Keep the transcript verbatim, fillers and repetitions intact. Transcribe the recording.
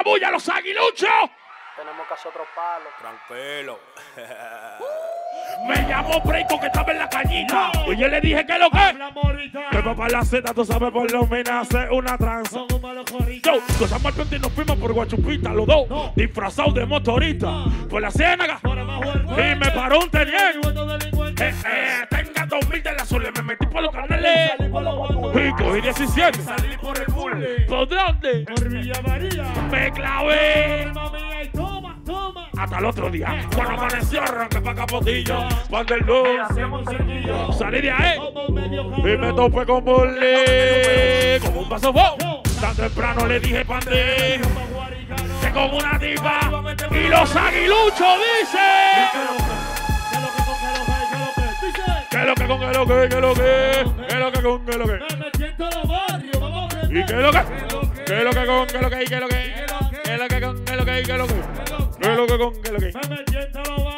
bulla, los aguiluchos. Tenemos que hacer otro palo. Tranquilo. Me llamó Preco que estaba en la cañita. Y yo le dije que lo que. Que papá la Z, tú sabes por lo menos hace una tranza. Yo, gozamos al frente y nos fuimos por Guachupita, los dos, disfrazados de motorista. Por la ciénaga. Y me paró un teniente. Eh, eh, tenga dos mil de la azul, me metí por los canales. Y cogí diecisiete. Salí por el bullying. ¿Por dónde? Por Villa María. Me clavé. Toma, toma. Hasta el otro día, cuando amaneció, arranqué pa' Capotillo, pan del luz, salí de ahí y me topé con Burley, como un vaso wow. Tan temprano le dije pandé, que con una tipa, y los aguiluchos dicen, que lo que con que lo que, que lo que, que lo que con que lo que, Me metí en todos los barrios, vamos a y que lo que, que lo que con que lo que, y que lo que, que lo que con que lo que, y que lo que, que lo que con que lo que. Me metí en todos los barrios.